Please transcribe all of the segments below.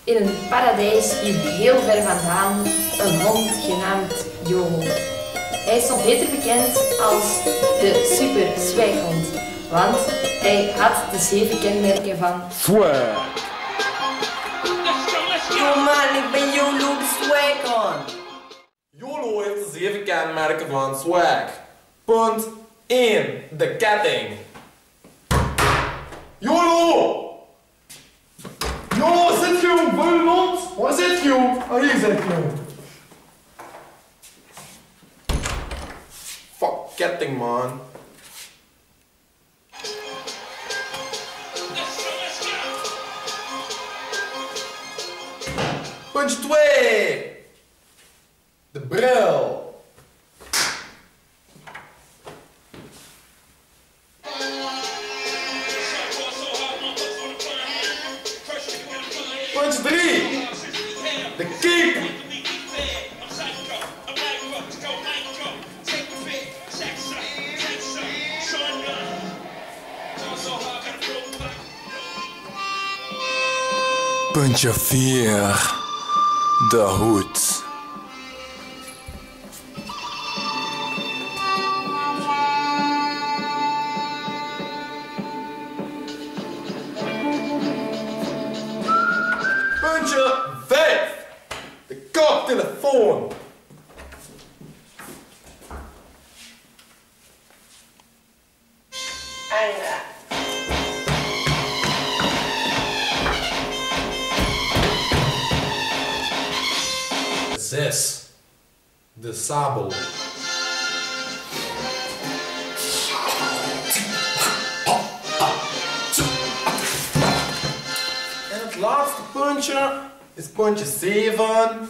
In een paradijs hier heel ver vandaan, een hond genaamd YOLO. Hij stond beter bekend als de super Swaghond, want hij had de 7 kenmerken van Swag. Yo man, ik ben YOLO de Swaghond. YOLO heeft de 7 kenmerken van swag. Punt 1. De ketting. YOLO! YOLO, zit je? Waar waar zit je? Oh, hier zit je. Fuck ketting, man. Punt 2. De bril. Punt 3. De cape. Puntje 4. De hoed. Puntje 5. De koptelefoon. Einde. 6. De sabel. En het laatste puntje is puntje 7.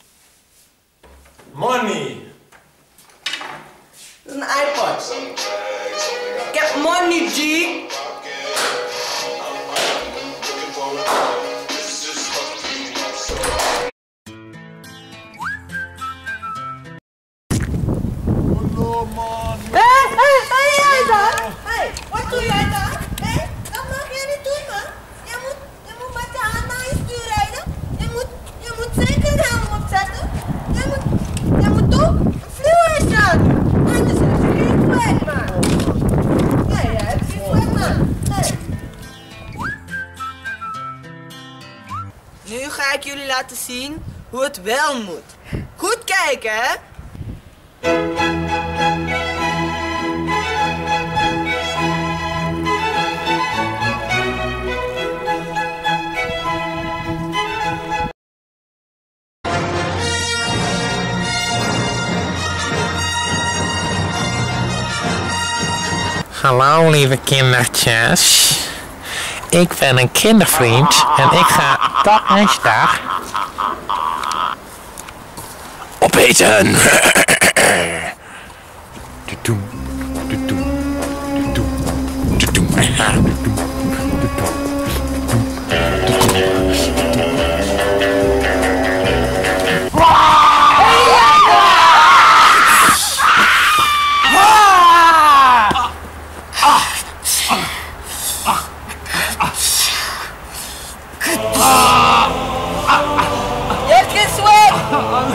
Money. Dat is een iPod. Ik heb money, G. Hey, jij daar? Hey, wat doe jij daar? Hé, dat mag jij niet doen, man. Je moet met je hand naar je stuur rijden. Je moet zeker een helm opzetten. Je moet ook een fluweel aan doen. Anders is je geen kwijt, man. Ja, het is geen kwijt, man. Hey. Nu ga ik jullie laten zien hoe het wel moet. Goed kijken, hè? Hallo lieve kindertjes. Ik ben een kindervriend en ik ga dag en dag opeten. Je hebt geen swag!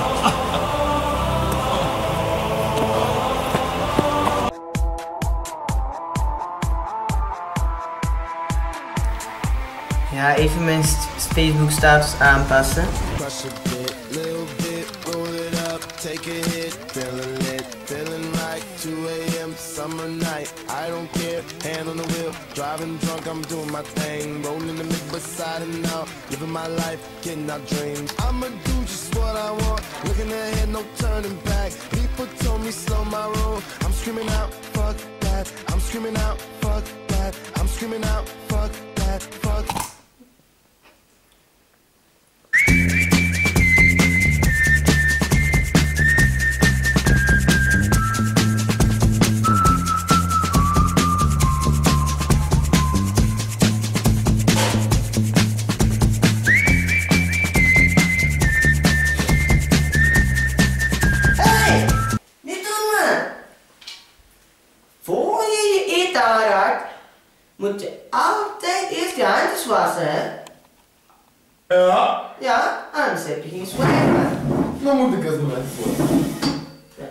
Ja, even mijn Facebook status aanpassen. Take a hit, feeling lit, feeling right. 2 a.m. summer night, I don't care. Hand on the wheel, driving drunk, I'm doing my thing. Rolling the mid beside and out, living my life, getting our dreams. I'ma do just what I want, looking ahead, no turning back. People told me slow my roll, I'm screaming out, fuck that. I'm screaming out, fuck that. I'm screaming out, fuck that, fuck. Moet je altijd eerst je handjes wassen, hè? Ja? Ja, anders heb je geen Swaghond. Dan moet ik eens met voor. Ja.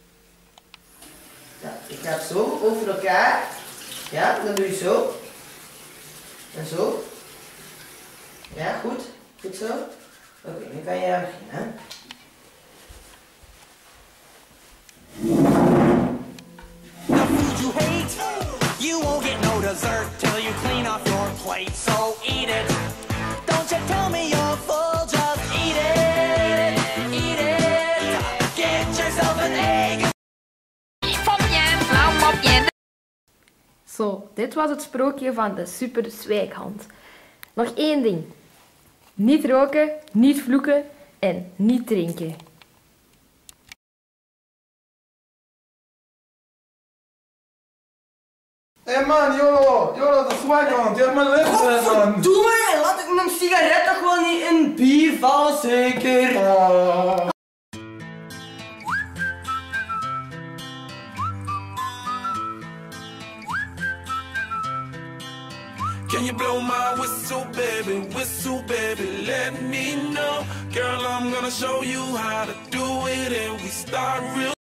Ja, ik ga het zo over elkaar. Ja, dan doe je zo. En zo. Ja, goed. Goed zo. Oké, nu kan je beginnen. The food you hate, you won't get no dessert till you clean off your plate. So eat it. Don't you tell me you're full, just eat it. Eat it. Get yourself an egg. Zo, dit was het sprookje van de super Swaghond. Nog één ding. Niet roken, niet vloeken en niet drinken. Hé man, YOLO! YOLO, de Swaghond! Je hebt mijn lippen, man! Doe maar! Laat ik mijn sigaret toch gewoon niet in bier vallen, zeker? Oh. Can you blow my whistle, baby, let me know. Girl, I'm gonna show you how to do it, and we start real